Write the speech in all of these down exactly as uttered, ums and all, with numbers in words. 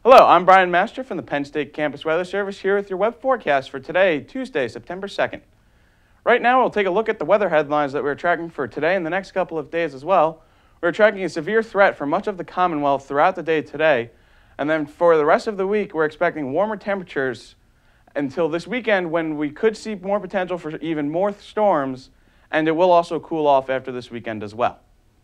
Hello, I'm Brian Master from the Penn State Campus Weather Service here with your web forecast for today, Tuesday, September second. Right now, we'll take a look at the weather headlines that we're tracking for today and the next couple of days as well. We're tracking a severe threat for much of the Commonwealth throughout the day today. And then for the rest of the week, we're expecting warmer temperatures until this weekend when we could see more potential for even more storms, and it will also cool off after this weekend as well.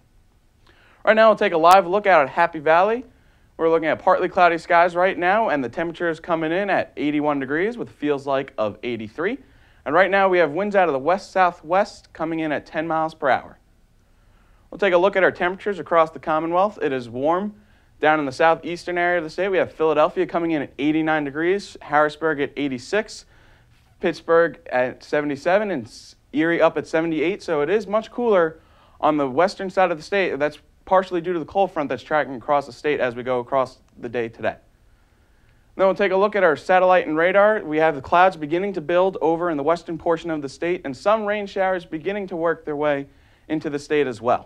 Right now, we'll take a live look out at Happy Valley. We're looking at partly cloudy skies right now, and the temperature is coming in at eighty-one degrees with feels like of eighty-three. And right now we have winds out of the west-southwest coming in at ten miles per hour. We'll take a look at our temperatures across the Commonwealth. It is warm down in the southeastern area of the state. We have Philadelphia coming in at eighty-nine degrees, Harrisburg at eighty-six, Pittsburgh at seventy-seven, and Erie up at seventy-eight. So it is much cooler on the western side of the state. That's partially due to the cold front that's tracking across the state as we go across the day today. Then we'll take a look at our satellite and radar. We have the clouds beginning to build over in the western portion of the state and some rain showers beginning to work their way into the state as well.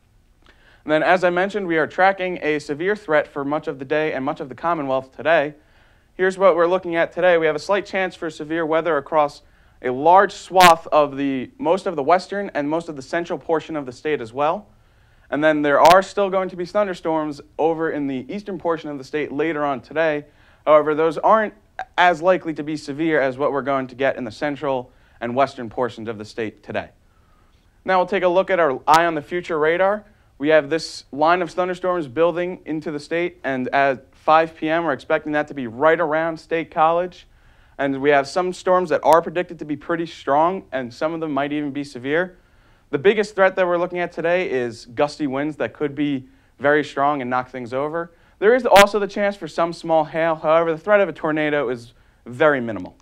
And then, as I mentioned, we are tracking a severe threat for much of the day and much of the Commonwealth today. Here's what we're looking at today. We have a slight chance for severe weather across a large swath of the most of the western and most of the central portion of the state as well. And then there are still going to be thunderstorms over in the eastern portion of the state later on today. However, those aren't as likely to be severe as what we're going to get in the central and western portions of the state today. Now we'll take a look at our Eye on the Future radar. We have this line of thunderstorms building into the state, and at five p m we're expecting that to be right around State College. And we have some storms that are predicted to be pretty strong, and some of them might even be severe. The biggest threat that we're looking at today is gusty winds that could be very strong and knock things over. There is also the chance for some small hail. However, the threat of a tornado is very minimal.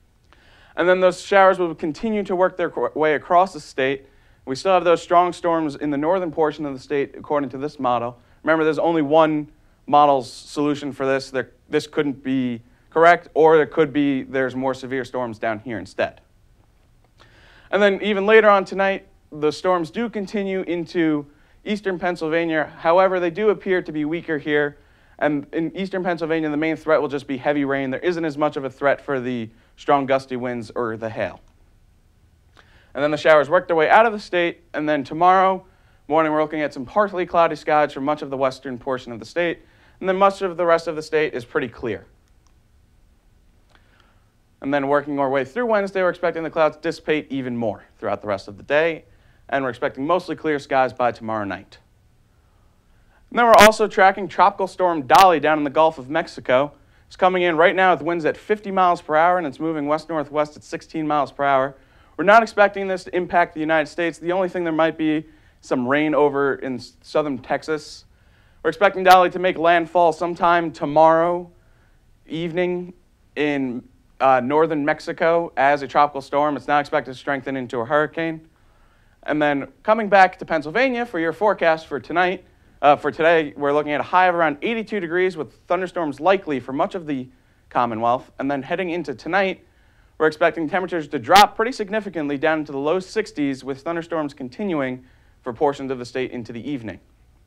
And then those showers will continue to work their way across the state. We still have those strong storms in the northern portion of the state according to this model. Remember, there's only one model's solution for this. There, this couldn't be correct, or it could be there's more severe storms down here instead. And then even later on tonight, the storms do continue into eastern Pennsylvania. However, they do appear to be weaker here. And in eastern Pennsylvania, the main threat will just be heavy rain. There isn't as much of a threat for the strong gusty winds or the hail. And then the showers work their way out of the state. And then tomorrow morning, we're looking at some partly cloudy skies for much of the western portion of the state. And then much of the rest of the state is pretty clear. And then working our way through Wednesday, we're expecting the clouds to dissipate even more throughout the rest of the day. And we're expecting mostly clear skies by tomorrow night. And then we're also tracking Tropical Storm Dolly down in the Gulf of Mexico. It's coming in right now with winds at fifty miles per hour, and it's moving west-northwest at sixteen miles per hour. We're not expecting this to impact the United States. The only thing there might be some rain over in southern Texas. We're expecting Dolly to make landfall sometime tomorrow evening in uh, northern Mexico as a tropical storm. It's not expected to strengthen into a hurricane. And then coming back to Pennsylvania for your forecast for tonight, uh, for today, we're looking at a high of around eighty-two degrees with thunderstorms likely for much of the Commonwealth. And then heading into tonight, we're expecting temperatures to drop pretty significantly down into the low sixties with thunderstorms continuing for portions of the state into the evening.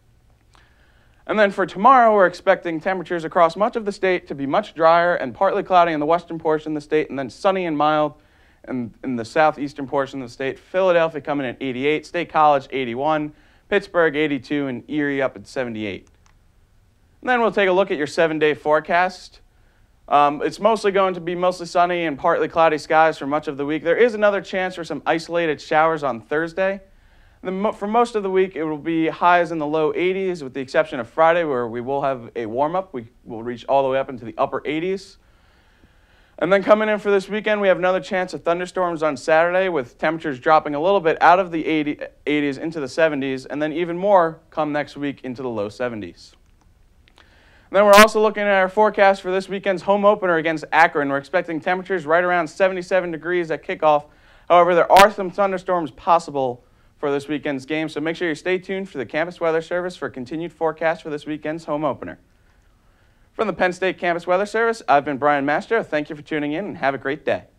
And then for tomorrow, we're expecting temperatures across much of the state to be much drier and partly cloudy in the western portion of the state, and then sunny and mild in, in the southeastern portion of the state. Philadelphia coming in at eighty-eight, State College eighty-one, Pittsburgh eighty-two, and Erie up at seventy-eight. And then we'll take a look at your seven-day forecast. Um, it's mostly going to be mostly sunny and partly cloudy skies for much of the week. There is another chance for some isolated showers on Thursday. Then for most of the week, it will be highs in the low eighties, with the exception of Friday, where we will have a warm-up. We will reach all the way up into the upper eighties. And then coming in for this weekend, we have another chance of thunderstorms on Saturday, with temperatures dropping a little bit out of the eighties into the seventies, and then even more come next week into the low seventies. And then we're also looking at our forecast for this weekend's home opener against Akron. We're expecting temperatures right around seventy-seven degrees at kickoff. However, there are some thunderstorms possible for this weekend's game, so make sure you stay tuned for the Campus Weather Service for a continued forecast for this weekend's home opener. From the Penn State Campus Weather Service, I've been Brian Master. Thank you for tuning in, and have a great day.